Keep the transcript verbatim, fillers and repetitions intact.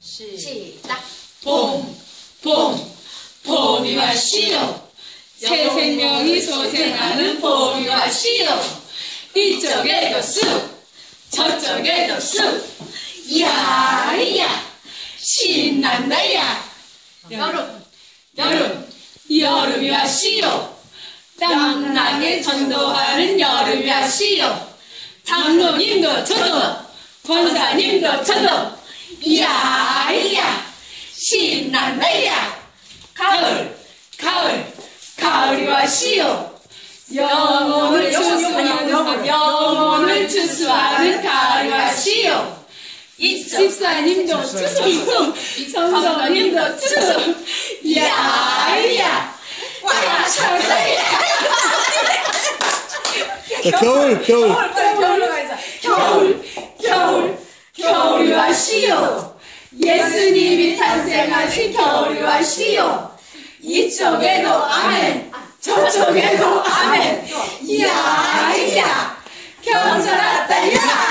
시작. 봄, 봄, 봄이 왔시요. 새 생명이 소생하는 봄이 왔시요. 이쪽에도 쑥, 저쪽에도 쑥. 이야, 이야, 신난다, 야. 여름, 여름, 여름이 왔시요. 땅나게 전도하는 여름이 왔시요. 장로님도 저도, 권사님도 저도. 이야, 이야, 신난다, 야. 가을, 가을, 가을이 왔시요. 영혼을 추수하는, 영혼을 추수하는 가을이 왔시요. 집사님도 추수, 성도님도 추수. 이야, 이야, 꽉 찼다, 야. 겨울, 겨울. 겨울로 가자. 겨울, 겨울, 겨울이 왔시요. 예수님이 탄생하신 겨울이 왔시요. 이쪽에도 아멘, 저쪽에도 아멘. 이야, 이야, 경찰 왔다, 야.